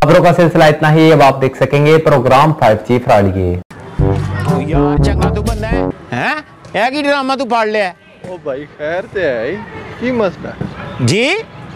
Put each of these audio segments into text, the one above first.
खबरों का सिलसिला इतना ही। अब आप देख सकेंगे प्रोग्राम 5G फराड़िए। यार चंगा तू बंदा है है की ड्रामा तू फाड़ लिया? ओ भाई खैर ते है की मसला जी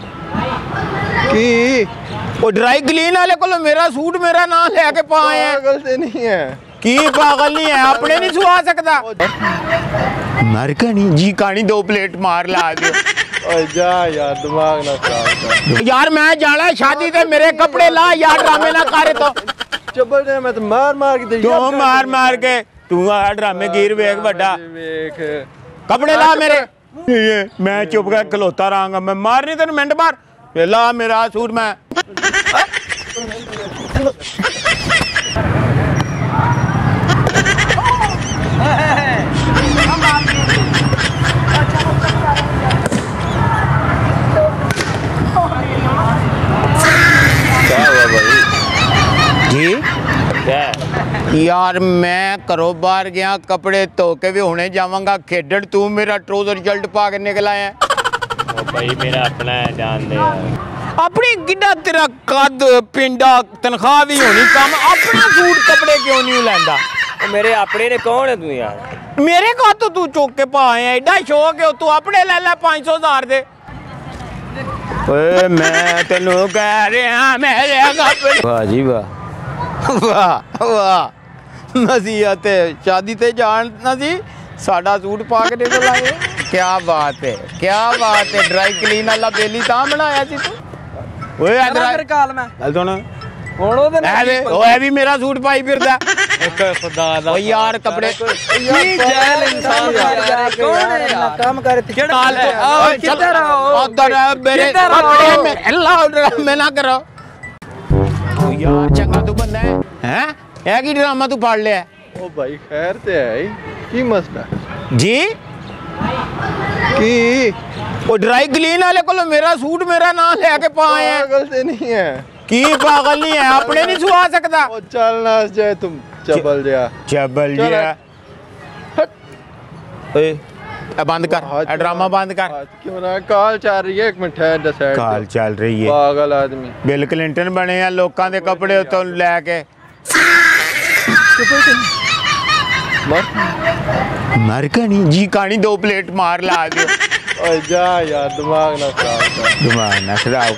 की वो ड्राई क्लीन वाले को मेरा सूट मेरा नाम लेके पाए हैं। पागल से नहीं है की पागल नहीं है, अपने नहीं सुहा सकता मर का नहीं जी कहानी 2 प्लेट मार ला दो। जा यार दिमाग ना खराब कर यार मैं जाना है शादी ते मेरे कपड़े ला यार ड्रामे ना करे तो चबल दे मैं तो मार मार के क्यों मार मार के तू आ ड्रामे गिर वेख बड़ा वेख कपड़े ला मेरे ये मैं चुप कर खलोता रहांगा मैं मार नहीं तेन मिनट मार ला मेरा सूट मैं यार मैं घरों बाहर गया कपड़े धो के भी हुणे जावांगा खेडण तू मेरा ट्राउजर शर्ट पा के निकल आया भाई मेरा अपना है जान दे यार अपनी किड्डा तेरा कद पिंडा तनख्वाह भी होनी कम अपना सूट कपड़े क्यों नहीं लैंदा? मेरे अपने ने कौन है तू यार? मेरे का तो तू चुक के पा आया एडा शौक है तू अपने ले ले 500,000 दे। ओए मैं तेनू कह रहा मेरे कपड़े वाह जी वाह वाह वाह नसीहत शादी ते जान ना जी साडा सूट पा के निकल आए क्या बात है ड्राई क्लीन वाला बेली ता बनाया सी तू ओए इधर काल मैं चल सुन हुण ओदे ओए भी मेरा सूट पाई फिरदा खुदा दा ओ यार कपड़े जैल इंसान यार कौन है यार काम करे किधर आओ उधर मेरे कपड़े में अल्लाह मैं ना करो ओ यार चंगा तू बंदा है की ड्रामा तू फाड़ लिया? ओ भाई खैर ते है की मसला जी की वो ड्राई क्लीन वाले को मेरा सूट मेरा नाम लेके पाए हैं। पागल से नहीं है की पागल नहीं है, अपने नहीं सुहा सकता ओ चल ना जाए तुम चबल जा ए बंद कर ड्रामा बंद कर क्यों ना कॉल चल रही है 1 मिनट है डिसाइड कॉल चल रही है पागल आदमी बिल क्लिंटन बने हैं लोगों के कपड़े उतों लेके मर का नहीं जी कहानी 2 प्लेट मार ला दो। ओए जा यार दिमाग ना खराब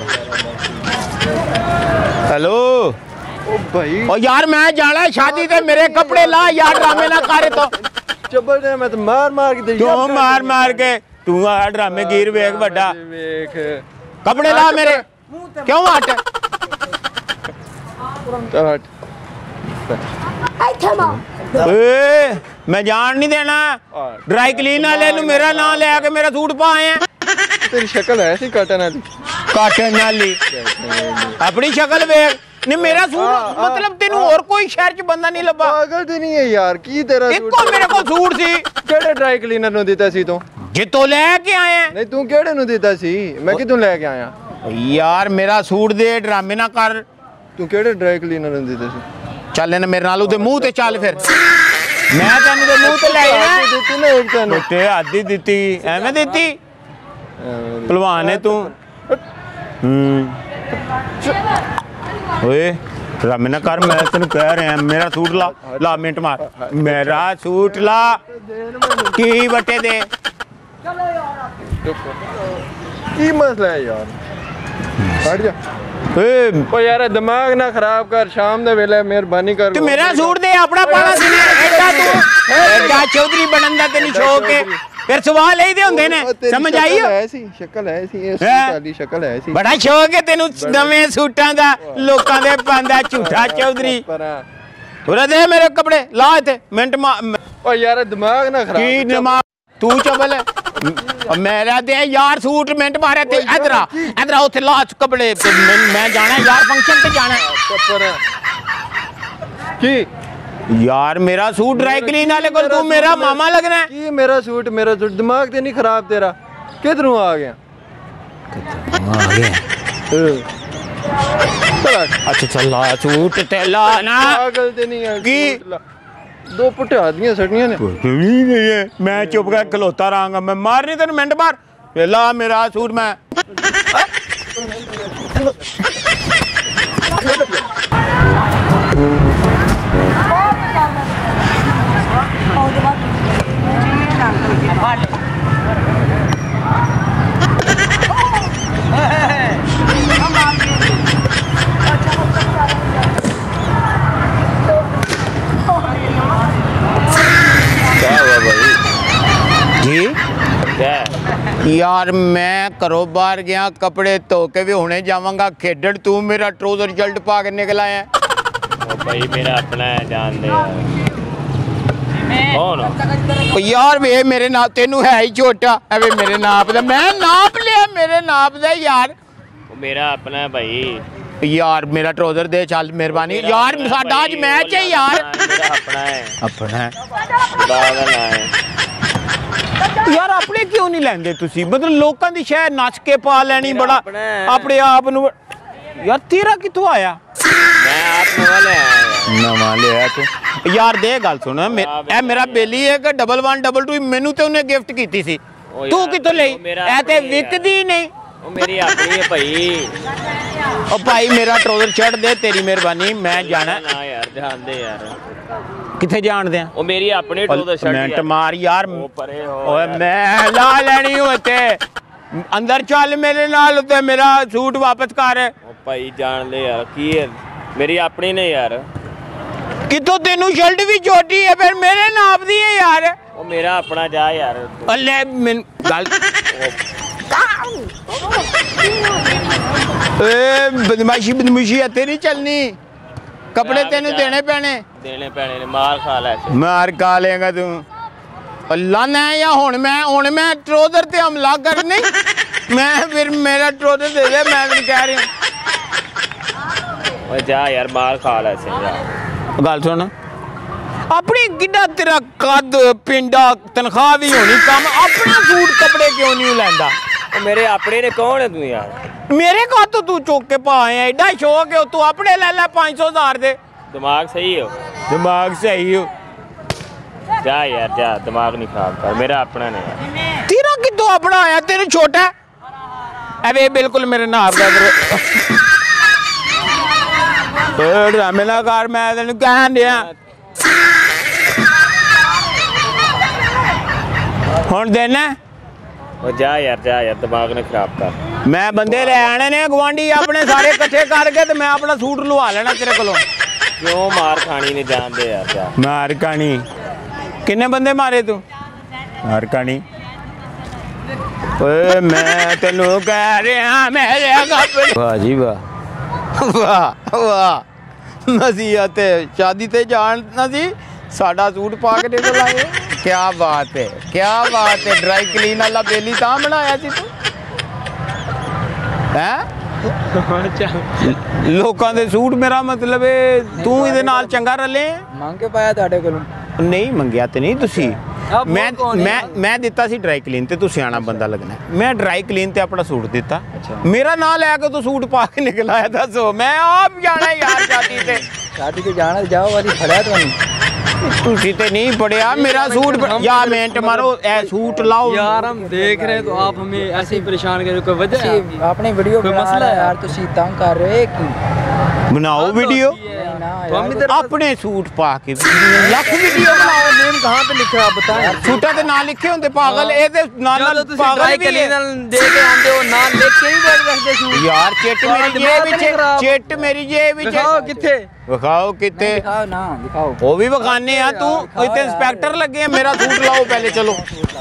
हेलो ओ भाई ओ यार मैं जाना है शादी ते मेरे कपड़े ला यार ड्रामे ना करे तो चबल दे मैं तो मार मार के क्यों मार मार के तू आ ड्रामे गिर वेख बड़ा वेख कपड़े ला मेरे क्यों हट चल हट मैं जान नहीं देना ड्राई क्लीन वाले मेरा नाम ले आके मेरा सूट पाए हैं। तेरी शक्ल ऐसी काटन वाली अपनी शक्ल वेख नहीं मेरा सूट मतलब तेनू और कोई शहर च बंदा नहीं लब्बा पागल ते नहीं है यार की तेरा इको मेरे को सूट सी केड़े ड्राई क्लीनर नु दिता सी तू जितो लेके आए हैं नहीं तू केड़े नु दिता सी मैं कितों लेके आया यार मेरा सूट दे ड्रामे ना कर तू केड़े ड्राई क्लीनर नु दिता सी चल ने मेरे नाल उदे मुंह ते चल फिर मैं तेन दे मुंह ते ले आया दित्ती ना एक तेन ते आधी दित्ती एवें दित्ती पहलवान है तू ओए ड्रामे ना कर मैं तेन कह रहा मेरा सूट ला मिनट मार मेरा सूट ला की बटे दे की मसला है यार हट जा ओ यार दिमाग ना खराब कर शाम दे वेले मेहरबानी कर तू मेरा सूट दे अपना पाना सी एडा तू एडा चौधरी बनन दा तेनी शौक है फिर सवाल ही दे हुंदे ने समझ आई ऐसी शक्ल है ऐसी ऐसी वाली शक्ल है ऐसी बड़ा शौक है तेनू नवे सूटां दा लोकां दे पांदा झूठा चौधरी उरे दे मेरे कपड़े ला इथे मिनट ओ यार दिमाग ना खराब की दिमाग तू चबल मेरा दे यार सूट मिनट मारे ते इधर उथे ला कपड़े मैं जाना यार फंक्शन पे जाना की यार मेरा सूट ड्राई क्लीन वाले को तू मेरा मामा लगना है की मेरा सूट दिमाग ते नहीं खराब तेरा किधरों आ गया अच्छा चल ला सूट ते ला ना पागल ते नहीं है की 2 पुट्टे आदमियां सड़नियां ने मैं चुप कर खलोता रहांगा मैं मार नहीं तेन मिनट मार ला मेरा सूट मैं यार मैं घरों बाहर गया कपड़े धो के भी हुणे जावांगा खेडण तू मेरा ट्राउजर शर्ट पा के निकल आया ओ भाई मेरा अपना है जान दे यार कौन यार वे मेरे नाप तेनू है ही छोटा अबे मेरे नाप दा मैं नाप लिया मेरे नाप दा यार ओ मेरा अपना है भाई यार मेरा ट्राउजर दे चल मेहरबानी यार साडा आज मैच है यार मेरा अपना है अपना पागल है यार अपने क्यों नहीं लेंदे तुसी मतलब लोकां दी शह नच के पा लेनी बड़ा अपने आप नु यार तेरा किथों आया मैं आप नवा ले आया तू यार दे गल सुन ए मेरा बेली है कि 1122 मैनू ते उन्हें गिफ्ट कीती सी तू किथों लई ए ते विकदी नहीं ओ मेरी अपनी है भाई ओ भाई मेरा ट्राउजर शर्ट दे तेरी मेहरबानी मैं जाना ना यार जान दे यार किथे जान दे ओ मेरी अपनी ट्राउजर शर्ट मिनट मार यार ओ परे हो ओए मैं ला लेनी होते अंदर चल मेरे नाल ते मेरा सूट वापस कर ओ भाई जान ले यार की है मेरी अपनी ने यार कितो तेनू शर्ट भी छोटी है फिर मेरे नाप दी है यार ओ मेरा अपना जा यार अल्ले मैं गल ए बदमाशी है तेरी चलनी कपड़े तेनू देने पैने ने मार खा ले मार खा लेगा तू अल्लाह ने या हुन मैं ट्राउजर ते हमला करनी मैं फिर मेरा ट्राउजर दे दे मैं भी कह रही ओ जा यार मार खा ले से जा गल सुन अपनी किड्डा तेरा कद पिंडा तनख्वाह भी होनी कम अपना सूट कपड़े क्यों नहीं लैंदा ओ मेरे अपने ने कौन है तू यार मेरे का तो तू चुक के पाए एडा शौक है तू अपने ले ले 500,000 दे दिमाग सही हो दिमाग सही हो जा यार जा दिमाग नहीं खराब कर मेरा अपना ने यार तेरा कितों अपना आया तेरे छोटा अबे बिल्कुल मेरे नाप दा ड्रामे ना कर मैं तेन कहन दिया हुन देना ओ जा यार दिमाग ने खराब कर मैं बंदे ले आने ने गवांडी अपने सारे इकट्ठे करके तो मैं अपना सूट लुआ लेना तेरे कोलों क्यों मार खानी नहीं जान दे यार जा मार कहानी किन्ने बंदे मारे तू मार कहानी ओए मैं तेनू कह रहा मेरे वाह जी वाह वाह वाह नसीहत शादी ते जान ना सी साडा सूट पा के निकल आए क्या बात है ड्राई क्लीन वाला बेली तां बनाया सी तू हैं लोकां दे सूट मेरा मतलब तू इहदे नाल चंगा रले ਮੰਗ ਕੇ ਪਾਇਆ ਤੁਹਾਡੇ ਕੋਲੋਂ नहीं मंगया तो नहीं तुसी मैं दिता सी ड्राई क्लीन ते तू सियाना बंदा लगना मैं ड्राई क्लीन ते अपना सूट दिता मेरा नाम लैके तू सूट पा के निकल आया दसो मैं आप जाना यार शादी ते जाना जाओ वाली फड़या ਤੁਹਾਨੂੰ तुसी ते नहीं पढ़िया मेरा सूट या मिनट मारो ए सूट लाओ यार हम देख रहे हैं तो आप हमें ऐसे ही परेशान कर रहे हो कोई वजह है आपने वीडियो कोई मसला है यार तुसी तंग कर रहे हो बनाओ वीडियो तो हम इधर अपने सूट पा के लख वीडियो बनाओ नेम कहाँ पे लिखा है बताएं सूटा ते ना लिखे होंगे पागल ए ते नाल पागल भी दे के आंदे हो ना लिख के ही बैठ रखते सूट यार चिट मेरी जेब विच दिखाओ किथे विखाओ किथे दिखाओ ना दिखाओ वो भी विखाने आ तू इतने इंस्पेक्टर लगे मेरा सूट लाओ पहले चलो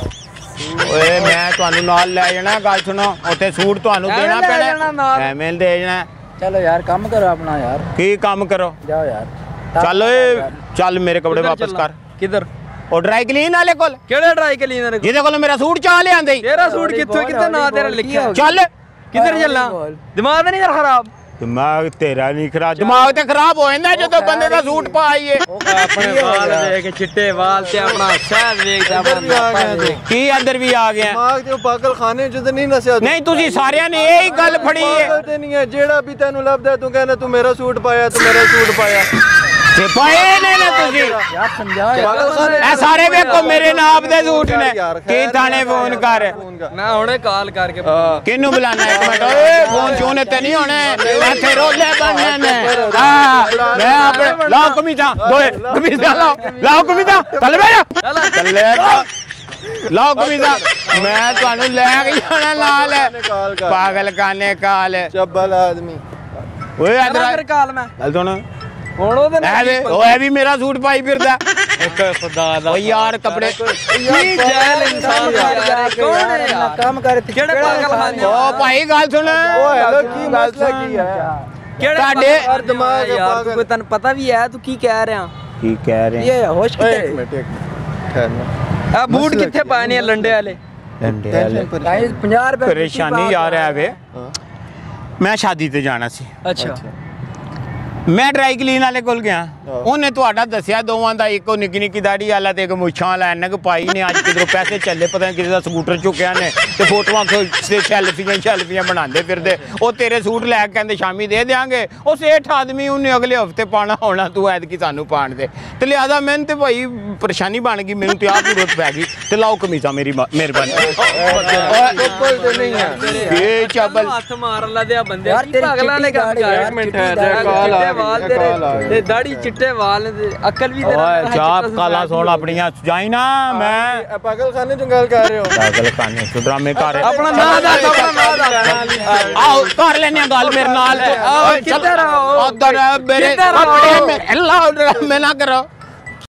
ओए मैं ਤੁਹਾਨੂੰ ਨਾਲ ਲੈ ਜਾਣਾ ਗੱਲ ਸੁਣੋ ਉੱਥੇ ਸੂਟ ਤੁਹਾਨੂੰ ਦੇਣਾ ਪੈਣਾ ਐਵੇਂ ਦੇ ਜਾਣਾ चलो यार काम करो अपना यार ਕੀ ਕੰਮ ਕਰੋ जाओ यार ਚੱਲ ਓਏ ਚੱਲ ਮੇਰੇ ਕੱਪੜੇ ਵਾਪਸ ਕਰ किधर ਉਹ ਡਰਾਈ ਕਲੀਨ ਵਾਲੇ ਕੋਲ केड़े ड्राई क्लीनर ਜਿਹਦੇ ਕੋਲ ਮੇਰਾ ਸੂਟ ਚਾਹ ਲਿਆਂਦੇ तेरा सूट किथे किथे ना तेरा लिखा है ਚੱਲ किधर चलना दिमाग नहीं यार खराब ਦਿਮਾਗ ਤੇਰਾ ਨਹੀਂ ਖਰਾਬ ਦਿਮਾਗ ਤੇ ਖਰਾਬ ਹੋ ਜਾਂਦਾ ਜਦੋਂ ਬੰਦੇ ਦਾ ਸੂਟ ਪਾਈਏ अपने वाल देख चिट्टे वाल ते अपना शहर देख अपना ਕੀ ਅੰਦਰ ਵੀ ਆ ਗਿਆ ਦਿਮਾਗ ਤੇ ਪਾਗਲ ਖਾਨੇ ਚ ਤੇ ਨਹੀਂ ਨਸਿਆ ਨਹੀਂ ਤੁਸੀਂ ਸਾਰਿਆਂ ਨੇ ਇਹੀ ਗੱਲ ਫੜੀ ਹੈ ਪਾਗਲ ਤੇ ਨਹੀਂ ਹੈ ਜਿਹੜਾ ਵੀ ਤੈਨੂੰ ਲੱਭਦਾ ਤੂੰ ਕਹਿੰਦਾ ਤੂੰ ਮੇਰਾ ਸੂਟ ਪਾਇਆ ਤੇ ਪਾਏ ਨੇ ਨਾ ਤੁਸੀਂ यार समझाओ यार ਪਾਗਲ ਖਾਨੇ ਇਹ ਸਾਰੇ ਵੇਖੋ ਮੇਰੇ ਨਾਪ ਦੇ ਸੂਟ ਨੇ ਕੀ ਥਾਣੇ ਫੋਨ ਕਰ मैं हुणे कॉल करके ਕਿਹਨੂੰ ਬੁਲਾਣਾ ਇੱਕ ਮਿੰਟ ਓਏ ਫੋਨ ਚੋਂ ਤੇ ਨਹੀਂ ਹੋਣੇ ਇੱਥੇ ਰੋਲੇ ਬਣਨੇ ਨੇ ਹਾਂ ਮੈਂ ਆਪਣੇ ਲਾਓ ਕਮੀਜ਼ਾਂ ਦੋਏ ਕਮੀਜ਼ਾਂ ਲਾਓ ਕਮੀਜ਼ਾਂ ਚੱਲ ਬੈ ਜਾ ਚੱਲੇ ਲਾਓ ਕਮੀਜ਼ਾਂ ਮੈਂ ਤੁਹਾਨੂੰ ਲੈ ਕੇ ਜਾਣਾ ਨਾਲ ਪਾਗਲ ਕਾਨੇ ਕਾਲ ਚੱਬਲ ਆਦਮੀ ਓਏ ਇਧਰ कॉल मैं ਚੱਲ ਸੁਣ ਹੁਣ ਉਹਦੇ ਇਹ ਵੀ ਮੇਰਾ ਸੂਟ ਪਾਈ ਫਿਰਦਾ ਇੱਕ ਖੁਦਾ ਦਾ ਓ ਯਾਰ ਕੱਪੜੇ ਕੀ ਜੈਲ ਇਨਸਾਨ ਯਾਰ ਕੌਣ ਹੈ ਯਾਰ ਕੰਮ ਕਰ ਕਿਹੜੇ ਪਾਗਲ ਖਾਨੇ ਓ ਭਾਈ ਗੱਲ ਸੁਣ ਓ ਹੈਲੋ ਕੀ ਮਸਲਾ ਕੀ ਹੈ ਕਿਹੜੇ ਤੁਹਾਡੇ ਹਰ ਦਿਮਾਗ ਯਾਰ ਤੂੰ ਕੋਈ ਤੈਨੂੰ ਪਤਾ ਵੀ ਹੈ ਤੂੰ ਕੀ ਕਹਿ ਰਿਹਾ ਕੀ ਕਹਿ ਰਹੇ ਇਹ ਹੋਸ਼ ਓਏ ਕਿੱਥੇ ਇੱਕ ਮਿੰਟ ਠਹਿਰਨਾ ਆ ਬੂਟ ਕਿੱਥੇ ਪਾਏ ਨੇ ਲੰਡੇ ਵਾਲੇ ਗਾਇਸ 50 ਰੁਪਏ ਪਰੇਸ਼ਾਨੀ ਯਾਰ ਹੈ ਵੇ ਮੈਂ ਸ਼ਾਦੀ ਤੇ ਜਾਣਾ ਸੀ ਅੱਛਾ ਮੈਂ ਡਰਾਈ ਕਲੀਨ ਵਾਲੇ ਕੋਲ ਗਿਆ ਉਹਨੇ ਤੁਹਾਡਾ ਦੱਸਿਆ ਦੋਵਾਂ ਦਾ ਇੱਕੋ ਨਿੱਕੀ ਨਿੱਕੀ ਦਾੜੀ ਵਾਲਾ ਤੇ ਇੱਕ ਮੁੱਛਾਂ ਵਾਲਾ ਐਨਕ ਪਾਈ ਨੇ ਅੱਜ ਕਿਧਰੋਂ ਪੈਸੇ ਚੱਲੇ ਪਤਾ ਨਹੀਂ ਕਿਸੇ ਦਾ ਸਕੂਟਰ ਚੁੱਕਿਆ ਨੇ ਤੇ ਫੋਟੋਆਂ ਤੇ ਸ਼ੈਲਫੀਆਂ ਬਣਾਉਂਦੇ ਫਿਰਦੇ ਉਹ ਤੇਰੇ ਸੂਟ ਲੈ ਕੇ ਕਹਿੰਦੇ ਸ਼ਾਮੀ ਦੇ ਦੇਾਂਗੇ ਉਹ ਸੇਠ ਆਦਮੀ ਉਹਨੇ ਅਗਲੇ ਹਫਤੇ ਪਾਣਾ ਹੋਣਾ ਤੂੰ ਐਤਕੀ ਸਾਨੂੰ ਪਾਣ ਦੇ ਤੇ ਲਿਆਦਾ ਮੈਨੂੰ ਤੇ ਭਾਈ ਪਰੇਸ਼ਾਨੀ ਬਣ ਗਈ ਮੈਨੂੰ ਤੇ ਆਪ ਜ਼ਰੂਰਤ ਪੈ ਗਈ ਤੇ ਲਾਓ ਕਮੀਜ਼ਾਂ ਮੇਰੀ ਮਿਹਰਬਾਨੀ ਉੱਪਰ ਤੇ ਨਹੀਂ ਹੈ ਇਹ ਚਾਬਲ ਹੱਥ ਮਾਰ ਲੱਦੇ ਆ ਬੰਦੇ ਕੀ ਪਾਗਲਾਂ ਨੇ ਕੰਮ ਕਰ ਇੱਕ ਮਿੰਟ ਠਹਿਰ ਕਾਲ ਆ ਵਾਲ ਤੇ ਦਾੜੀ ਚਿੱਟੇ ਵਾਲ ਨੇ ਅਕਲ ਵੀ ਓਏ ਚਾਪ ਕਾਲਾ ਸੋਣ ਆਪਣੀਆਂ ਜਾਈ ਨਾ ਮੈਂ ਪਾਗਲਖਾਨੇ ਚ ਗੱਲ ਕਰ ਰਹੇ ਹੋ ਪਾਗਲ ਖਾਨੇ ਚ ਡਰਾਮੇ ਕਰ ਆਪਣਾ ਨਾਂ ਦੱਸ ਆਪਣਾ ਨਾਂ ਦੱਸ ਆਓ ਕਰ ਲੈਨੇ ਗੱਲ ਮੇਰੇ ਨਾਲ ਕਿੱਧਰ ਆਓ ਉਧਰ ਮੇਰੇ ਅੱਲਾ ਡਰਾਮੇ ਨਾ ਕਰੋ